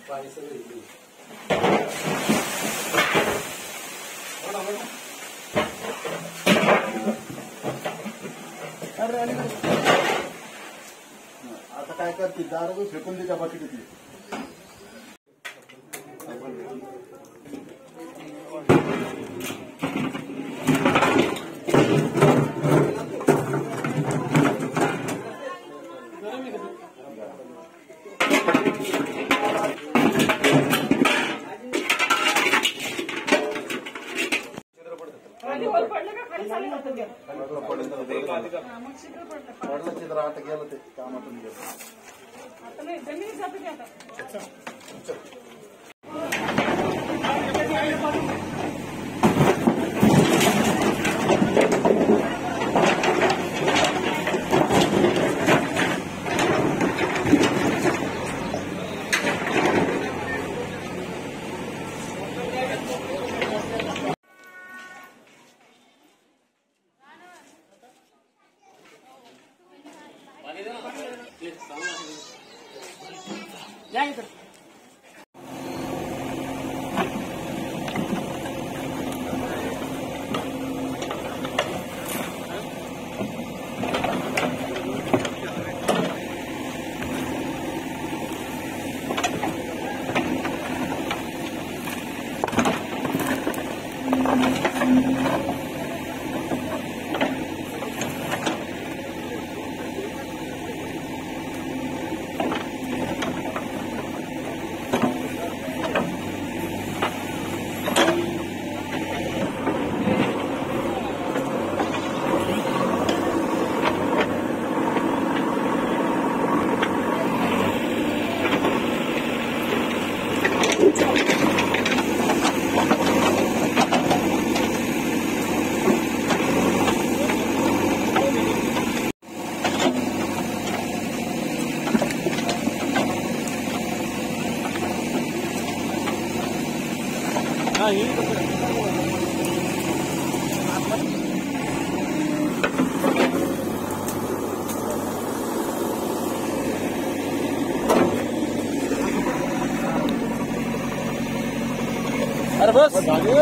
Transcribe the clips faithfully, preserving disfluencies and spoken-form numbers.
आता काय करते दार फेकून दे त्या बाकीतली पडलं चित्र आता गेलं ते कामातून गेलं आता नाही जमिनी जाते आता या इकडे अरे बस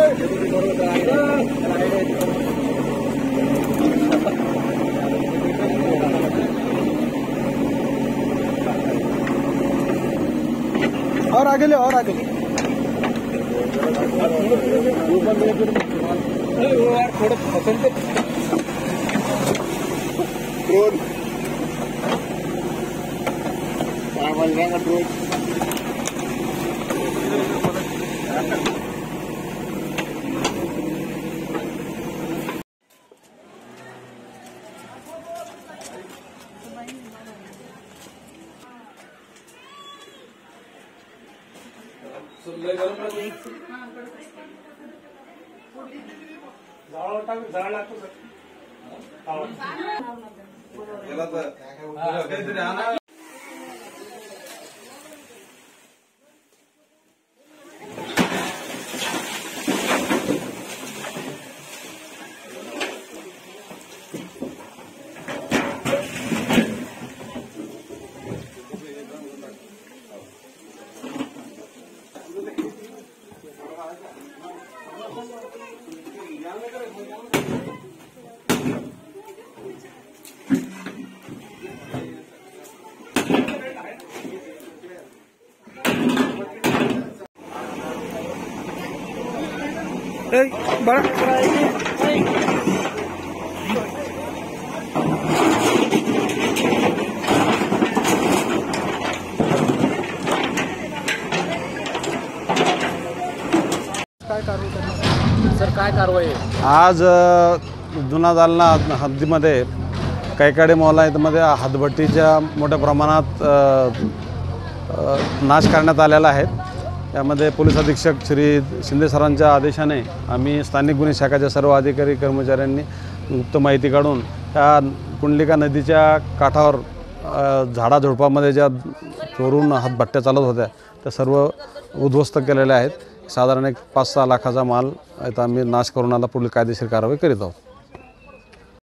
और आगे ले और आगे ले यार थोड़ा पसंद ड्रोन क्या बोल रहे हैं ड्रोन झाड लागतो बड़ा सर काय कारवाई आज जुना जालना हद्दीमध्ये कैकाडे मौलामध्ये हातभट्टीच्या मोठ्या प्रमाणात नाश करण्यात आलेला आहे। त्यामध्ये पोलीस अधीक्षक श्री शिंदे सरांच्या आदेशाने आम्ही स्थानिक गुन्हे शाखेच्या सर्व अधिकारी कर्मचाऱ्यांनी गुप्त माहिती काढून त्या कुंडलिका नदीच्या काठावर झाडाझुडपामध्ये ज्या चोरून हातभट्ट्या चालत होत्या त्या सर्व उद्ध्वस्त केलेल्या आहेत। साधारण एक पाच सहा लाखाचा माल आता आम्ही नाश करून आता पुढील कायदेशीर कारवाई करीत आहोत।